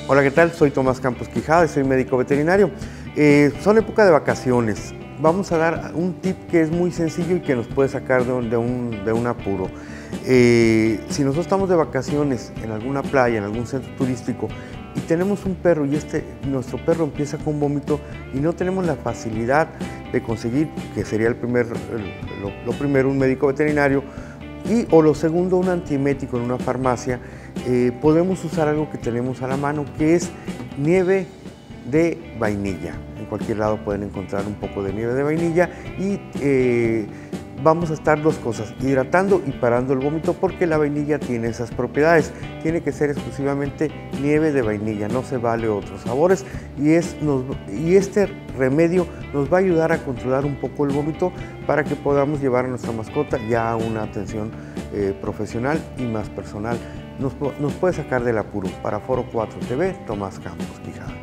Hola, ¿qué tal? Soy Tomás Campos Quijada y soy médico veterinario. Son época de vacaciones. Vamos a dar un tip que es muy sencillo y que nos puede sacar de un apuro. Si nosotros estamos de vacaciones en alguna playa, en algún centro turístico, y tenemos un perro y nuestro perro empieza con vómito y no tenemos la facilidad de conseguir, que sería lo primero, un médico veterinario, o lo segundo, un antiemético en una farmacia, podemos usar algo que tenemos a la mano, que es nieve de vainilla. En cualquier lado pueden encontrar un poco de nieve de vainilla y vamos a estar dos cosas, hidratando y parando el vómito, porque la vainilla tiene esas propiedades. Tiene que ser exclusivamente nieve de vainilla, no se vale otros sabores, y este remedio nos va a ayudar a controlar un poco el vómito para que podamos llevar a nuestra mascota ya a una atención profesional y más personal. Nos puede sacar del apuro. Para Foro 4 TV, Tomás Campos Quijada.